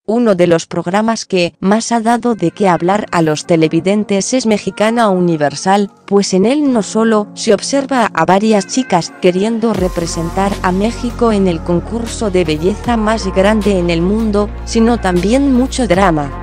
Uno de los programas que más ha dado de qué hablar a los televidentes es Mexicana Universal, pues en él no solo se observa a varias chicas queriendo representar a México en el concurso de belleza más grande en el mundo, sino también mucho drama.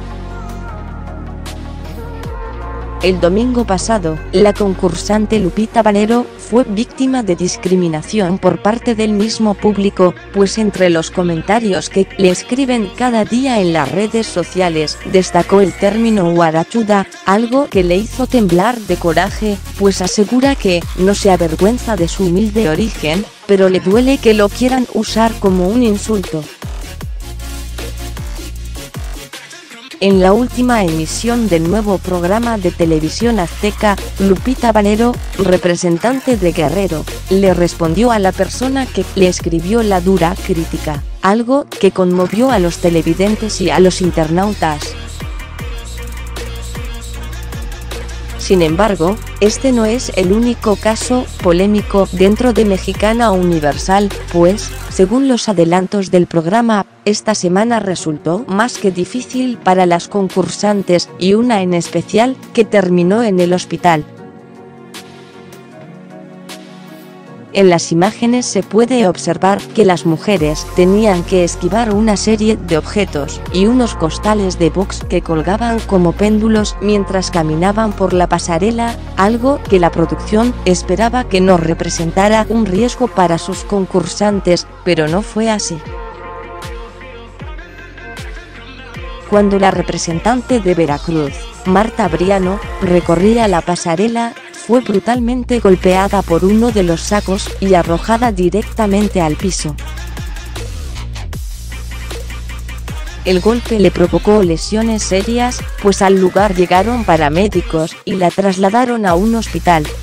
El domingo pasado, la concursante Lupita Valero fue víctima de discriminación por parte del mismo público, pues entre los comentarios que le escriben cada día en las redes sociales, destacó el término guarachuda, algo que le hizo temblar de coraje, pues asegura que no se avergüenza de su humilde origen, pero le duele que lo quieran usar como un insulto. En la última emisión del nuevo programa de televisión azteca, Lupita Valero, representante de Guerrero, le respondió a la persona que le escribió la dura crítica, algo que conmovió a los televidentes y a los internautas. Sin embargo, este no es el único caso polémico dentro de Mexicana Universal, pues, según los adelantos del programa, esta semana resultó más que difícil para las concursantes, y una en especial, que terminó en el hospital. En las imágenes se puede observar que las mujeres tenían que esquivar una serie de objetos y unos costales de box que colgaban como péndulos mientras caminaban por la pasarela, algo que la producción esperaba que no representara un riesgo para sus concursantes, pero no fue así. Cuando la representante de Veracruz, Marta Briano, recorría la pasarela, fue brutalmente golpeada por uno de los sacos y arrojada directamente al piso. El golpe le provocó lesiones serias, pues al lugar llegaron paramédicos y la trasladaron a un hospital.